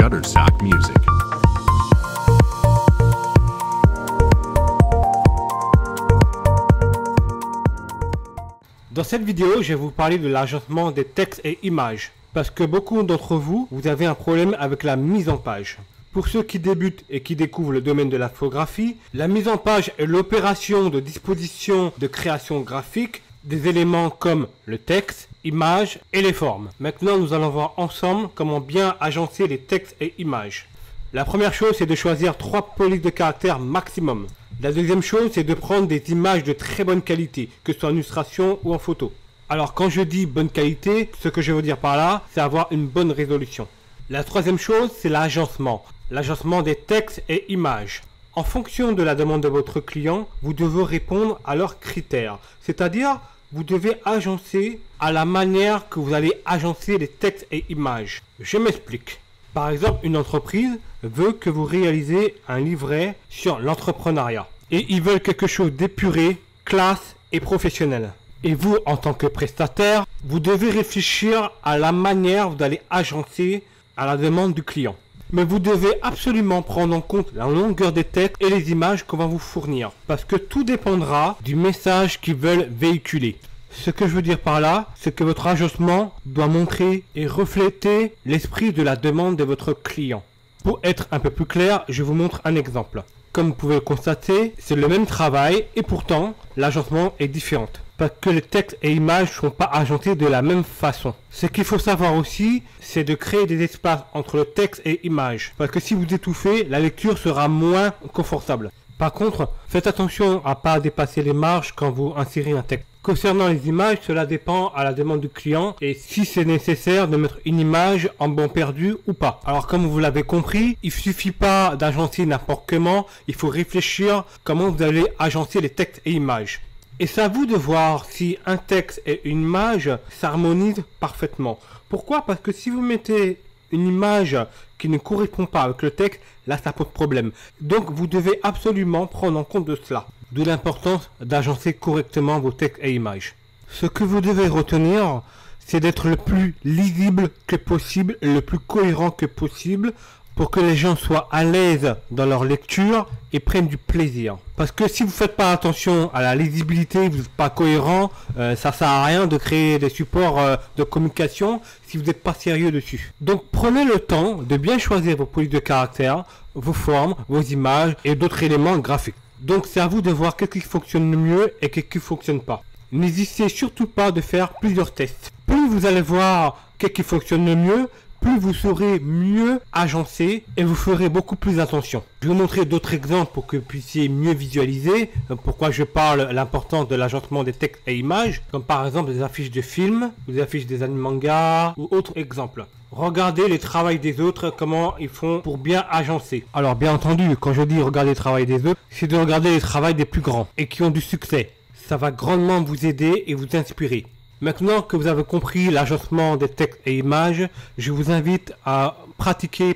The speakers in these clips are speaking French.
Shutterstock Music. Dans cette vidéo, je vais vous parler de l'agencement des textes et images. Parce que beaucoup d'entre vous, vous avez un problème avec la mise en page. Pour ceux qui débutent et qui découvrent le domaine de l'infographie, la mise en page est l'opération de disposition de création graphique des éléments comme le texte, images et les formes. Maintenant, nous allons voir ensemble comment bien agencer les textes et images. La première chose, c'est de choisir 3 polices de caractère maximum. La deuxième chose, c'est de prendre des images de très bonne qualité, que ce soit en illustration ou en photo. Alors, quand je dis bonne qualité, ce que je veux dire par là, c'est avoir une bonne résolution. La troisième chose, c'est l'agencement. L'agencement des textes et images. En fonction de la demande de votre client, vous devez répondre à leurs critères. C'est-à-dire, vous devez agencer à la manière que vous allez agencer les textes et images. Je m'explique. Par exemple, une entreprise veut que vous réalisez un livret sur l'entrepreneuriat. Et ils veulent quelque chose d'épuré, classe et professionnel. Et vous, en tant que prestataire, vous devez réfléchir à la manière dont vous allez agencer à la demande du client. Mais vous devez absolument prendre en compte la longueur des textes et les images qu'on va vous fournir. Parce que tout dépendra du message qu'ils veulent véhiculer. Ce que je veux dire par là, c'est que votre agencement doit montrer et refléter l'esprit de la demande de votre client. Pour être un peu plus clair, je vous montre un exemple. Comme vous pouvez le constater, c'est le même travail et pourtant, l'agencement est différent. Parce que les textes et images ne sont pas agencés de la même façon. Ce qu'il faut savoir aussi, c'est de créer des espaces entre le texte et image. Parce que si vous étouffez, la lecture sera moins confortable. Par contre, faites attention à ne pas dépasser les marges quand vous insérez un texte. Concernant les images, cela dépend à la demande du client et si c'est nécessaire de mettre une image en banc perdu ou pas. Alors comme vous l'avez compris, il ne suffit pas d'agencer n'importe comment, il faut réfléchir comment vous allez agencer les textes et images. Et c'est à vous de voir si un texte et une image s'harmonisent parfaitement. Pourquoi? Parce que si vous mettez une image qui ne correspond pas avec le texte, là ça pose problème. Donc vous devez absolument prendre en compte de cela. D'où l'importance d'agencer correctement vos textes et images. Ce que vous devez retenir, c'est d'être le plus lisible que possible, le plus cohérent que possible, pour que les gens soient à l'aise dans leur lecture et prennent du plaisir. Parce que si vous ne faites pas attention à la lisibilité, vous n'êtes pas cohérent, ça sert à rien de créer des supports de communication si vous n'êtes pas sérieux dessus. Donc prenez le temps de bien choisir vos polices de caractère, vos formes, vos images et d'autres éléments graphiques. Donc c'est à vous de voir qu'est-ce qui fonctionne le mieux et qu'est-ce qui ne fonctionne pas. N'hésitez surtout pas de faire plusieurs tests. Plus vous allez voir qu'est-ce qui fonctionne le mieux, plus vous saurez mieux agencer et vous ferez beaucoup plus attention. Je vais vous montrer d'autres exemples pour que vous puissiez mieux visualiser pourquoi je parle de l'importance de l'agencement des textes et images, comme par exemple des affiches de films, des affiches des animes manga ou autres exemples. Regardez les travaux des autres, comment ils font pour bien agencer. Alors bien entendu, quand je dis regarder le travail des autres, c'est de regarder les travaux des plus grands et qui ont du succès. Ça va grandement vous aider et vous inspirer. Maintenant que vous avez compris l'agencement des textes et images, je vous invite à pratiquer,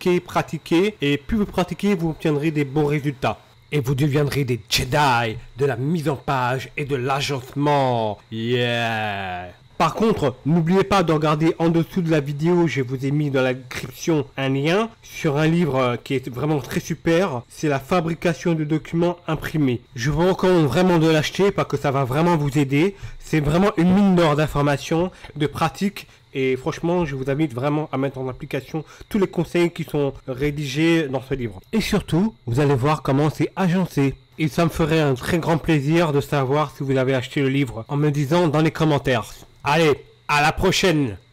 et plus vous pratiquez, vous obtiendrez des bons résultats. Et vous deviendrez des Jedi de la mise en page et de l'agencement. Yeah! Par contre, n'oubliez pas de regarder en dessous de la vidéo, je vous ai mis dans la description un lien sur un livre qui est vraiment très super. C'est la fabrication de documents imprimés. Je vous recommande vraiment de l'acheter parce que ça va vraiment vous aider. C'est vraiment une mine d'or d'informations, de pratiques. Et franchement, je vous invite vraiment à mettre en application tous les conseils qui sont rédigés dans ce livre. Et surtout, vous allez voir comment c'est agencé. Et ça me ferait un très grand plaisir de savoir si vous avez acheté le livre en me disant dans les commentaires. Allez, à la prochaine!